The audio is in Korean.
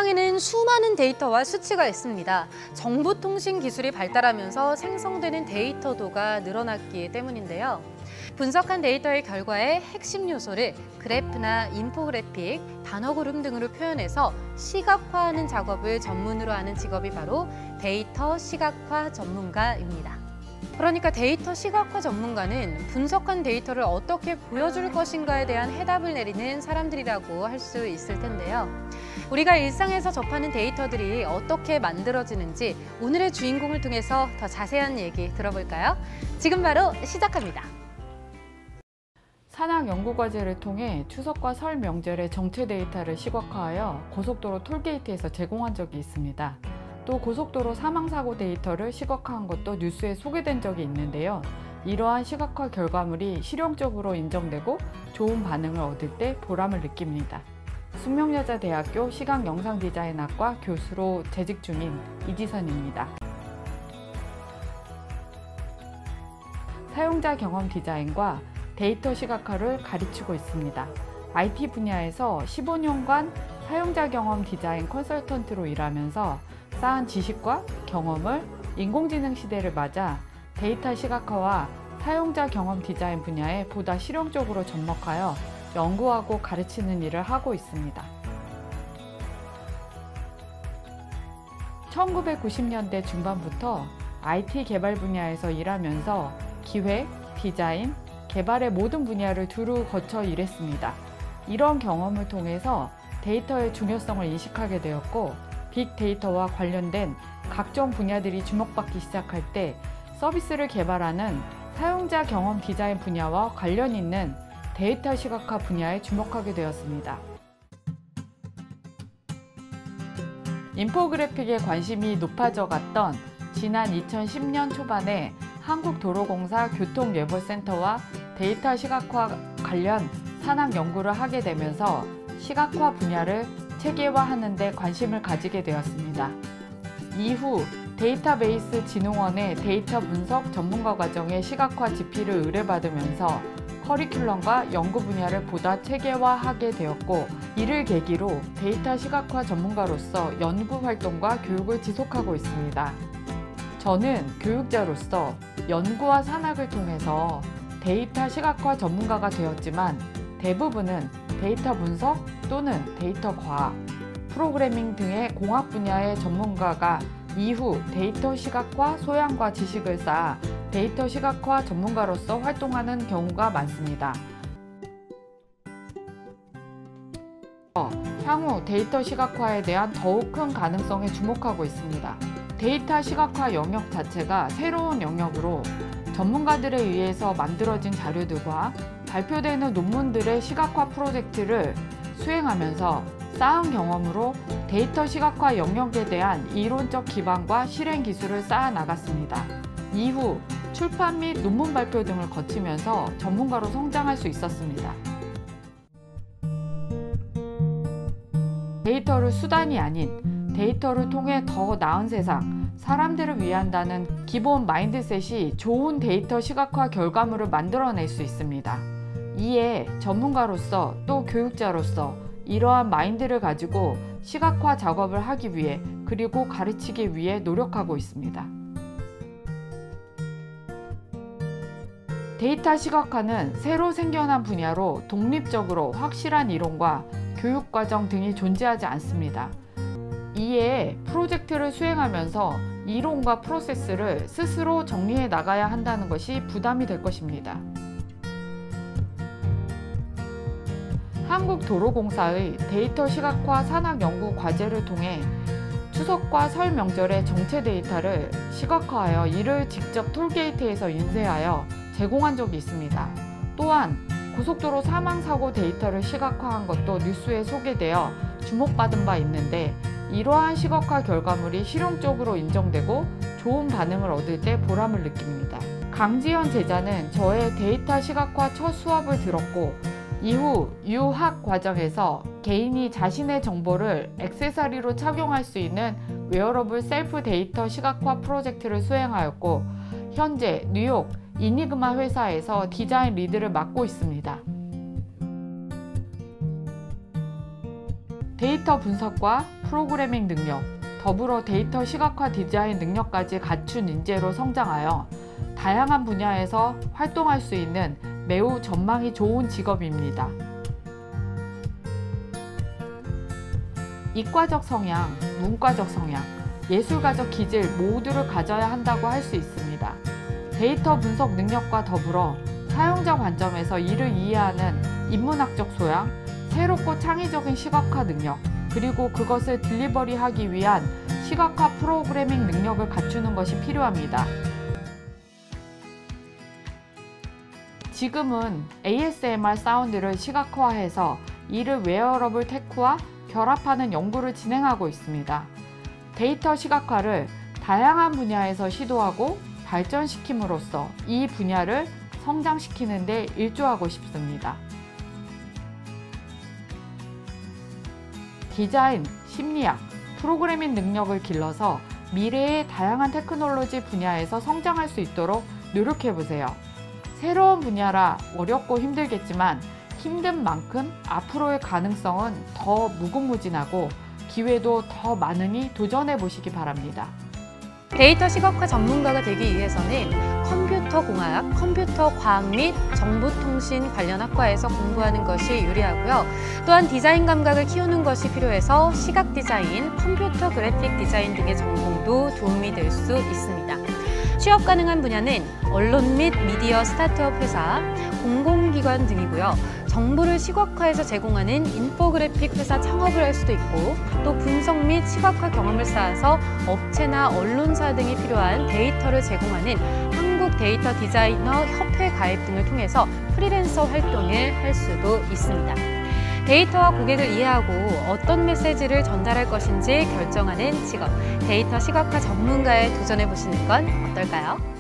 세상에는 수많은 데이터와 수치가 있습니다. 정보통신 기술이 발달하면서 생성되는 데이터도가 늘어났기 때문인데요. 분석한 데이터의 결과의 핵심 요소를 그래프나 인포그래픽, 단어 그룹 등으로 표현해서 시각화하는 작업을 전문으로 하는 직업이 바로 데이터 시각화 전문가입니다. 그러니까 데이터 시각화 전문가는 분석한 데이터를 어떻게 보여줄 것인가에 대한 해답을 내리는 사람들이라고 할 수 있을 텐데요. 우리가 일상에서 접하는 데이터들이 어떻게 만들어지는지 오늘의 주인공을 통해서 더 자세한 얘기 들어볼까요? 지금 바로 시작합니다. 산학 연구과제를 통해 추석과 설 명절의 정체 데이터를 시각화하여 고속도로 톨게이트에서 제공한 적이 있습니다. 또 고속도로 사망사고 데이터를 시각화한 것도 뉴스에 소개된 적이 있는데요. 이러한 시각화 결과물이 실용적으로 인정되고 좋은 반응을 얻을 때 보람을 느낍니다. 숙명여자대학교 시각영상디자인학과 교수로 재직 중인 이지선입니다. 사용자 경험 디자인과 데이터 시각화를 가르치고 있습니다. IT 분야에서 15년간 사용자 경험 디자인 컨설턴트로 일하면서 쌓은 지식과 경험을 인공지능 시대를 맞아 데이터 시각화와 사용자 경험 디자인 분야에 보다 실용적으로 접목하여 연구하고 가르치는 일을 하고 있습니다. 1990년대 중반부터 IT 개발 분야에서 일하면서 기획, 디자인, 개발의 모든 분야를 두루 거쳐 일했습니다. 이런 경험을 통해서 데이터의 중요성을 인식하게 되었고 빅데이터와 관련된 각종 분야들이 주목받기 시작할 때 서비스를 개발하는 사용자 경험 디자인 분야와 관련 있는 데이터 시각화 분야에 주목하게 되었습니다. 인포그래픽에 관심이 높아져 갔던 지난 2010년 초반에 한국도로공사 교통예보센터와 데이터 시각화 관련 산학 연구를 하게 되면서 시각화 분야를 체계화하는 데 관심을 가지게 되었습니다. 이후 데이터베이스 진흥원의 데이터 분석 전문가 과정의 시각화 지피를 의뢰받으면서 커리큘럼과 연구 분야를 보다 체계화하게 되었고 이를 계기로 데이터 시각화 전문가로서 연구 활동과 교육을 지속하고 있습니다. 저는 교육자로서 연구와 산학을 통해서 데이터 시각화 전문가가 되었지만 대부분은 데이터 분석 또는 데이터 과학, 프로그래밍 등의 공학 분야의 전문가가 이후 데이터 시각화 소양과 지식을 쌓아 데이터 시각화 전문가로서 활동하는 경우가 많습니다. 향후 데이터 시각화에 대한 더욱 큰 가능성에 주목하고 있습니다. 데이터 시각화 영역 자체가 새로운 영역으로 전문가들에 의해서 만들어진 자료들과 발표되는 논문들의 시각화 프로젝트를 수행하면서 쌓은 경험으로 데이터 시각화 영역에 대한 이론적 기반과 실행 기술을 쌓아 나갔습니다. 이후 출판 및 논문 발표 등을 거치면서 전문가로 성장할 수 있었습니다. 데이터를 수단이 아닌 데이터를 통해 더 나은 세상, 사람들을 위한다는 기본 마인드셋이 좋은 데이터 시각화 결과물을 만들어낼 수 있습니다. 이에 전문가로서 또 교육자로서 이러한 마인드를 가지고 시각화 작업을 하기 위해 그리고 가르치기 위해 노력하고 있습니다. 데이터 시각화는 새로 생겨난 분야로 독립적으로 확실한 이론과 교육과정 등이 존재하지 않습니다. 이에 프로젝트를 수행하면서 이론과 프로세스를 스스로 정리해 나가야 한다는 것이 부담이 될 것입니다. 한국도로공사의 데이터 시각화 산학 연구 과제를 통해 추석과 설 명절의 정체 데이터를 시각화하여 이를 직접 톨게이트에서 인쇄하여 제공한 적이 있습니다. 또한 고속도로 사망사고 데이터를 시각화한 것도 뉴스에 소개되어 주목받은 바 있는데 이러한 시각화 결과물이 실용적으로 인정되고 좋은 반응을 얻을 때 보람을 느낍니다. 강지현 제자는 저의 데이터 시각화 첫 수업을 들었고 이후 유학 과정에서 개인이 자신의 정보를 액세서리로 착용할 수 있는 웨어러블 셀프 데이터 시각화 프로젝트를 수행하였고 현재 뉴욕 이니그마 회사에서 디자인 리드를 맡고 있습니다. 데이터 분석과 프로그래밍 능력, 더불어 데이터 시각화 디자인 능력까지 갖춘 인재로 성장하여 다양한 분야에서 활동할 수 있는 매우 전망이 좋은 직업입니다. 이과적 성향, 문과적 성향, 예술가적 기질 모두를 가져야 한다고 할 수 있습니다. 데이터 분석 능력과 더불어 사용자 관점에서 이를 이해하는 인문학적 소양, 새롭고 창의적인 시각화 능력, 그리고 그것을 딜리버리하기 위한 시각화 프로그래밍 능력을 갖추는 것이 필요합니다. 지금은 ASMR 사운드를 시각화해서 이를 웨어러블 테크와 결합하는 연구를 진행하고 있습니다. 데이터 시각화를 다양한 분야에서 시도하고 발전시킴으로써 이 분야를 성장시키는 데 일조하고 싶습니다. 디자인, 심리학, 프로그래밍 능력을 길러서 미래의 다양한 테크놀로지 분야에서 성장할 수 있도록 노력해보세요. 새로운 분야라 어렵고 힘들겠지만 힘든 만큼 앞으로의 가능성은 더 무궁무진하고 기회도 더 많으니 도전해보시기 바랍니다. 데이터 시각화 전문가가 되기 위해서는 컴퓨터공학, 컴퓨터과학 및 정보통신 관련 학과에서 공부하는 것이 유리하고요. 또한 디자인 감각을 키우는 것이 필요해서 시각 디자인, 컴퓨터 그래픽 디자인 등의 전공도 도움이 될 수 있습니다. 취업 가능한 분야는 언론 및 미디어 스타트업 회사, 공공기관 등이고요. 정보를 시각화해서 제공하는 인포그래픽 회사 창업을 할 수도 있고, 또 분석 및 시각화 경험을 쌓아서 업체나 언론사 등이 필요한 데이터를 제공하는 한국 데이터 디자이너 협회 가입 등을 통해서 프리랜서 활동을 할 수도 있습니다. 데이터와 고객을 이해하고 어떤 메시지를 전달할 것인지 결정하는 직업, 데이터 시각화 전문가에 도전해 보시는 건 어떨까요?